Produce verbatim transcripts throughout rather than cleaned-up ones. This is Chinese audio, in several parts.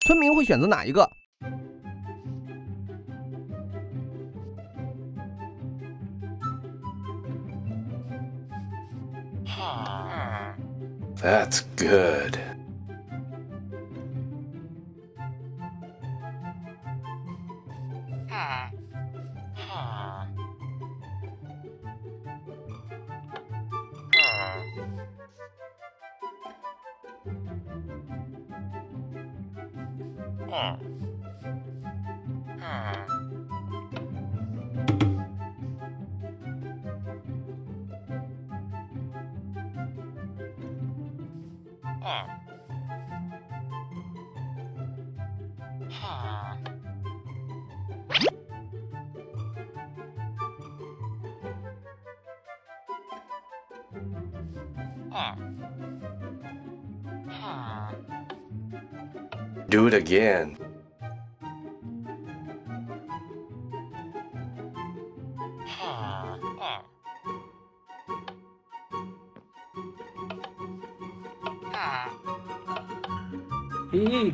村民会选择哪一个？ That's good. Do it again. Hey.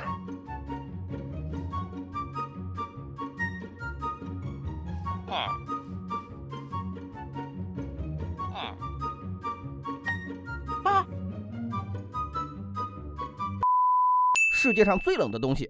Ah. 世界上最冷的东西。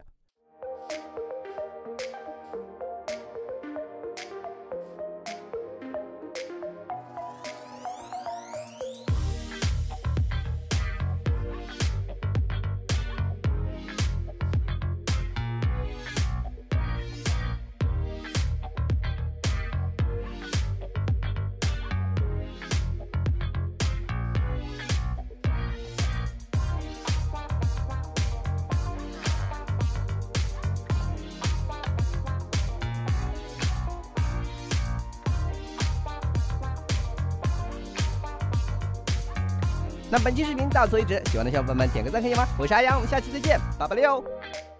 那本期视频到此为止，喜欢的小伙伴们点个赞可以吗？我是阿阳，我们下期再见，八八六。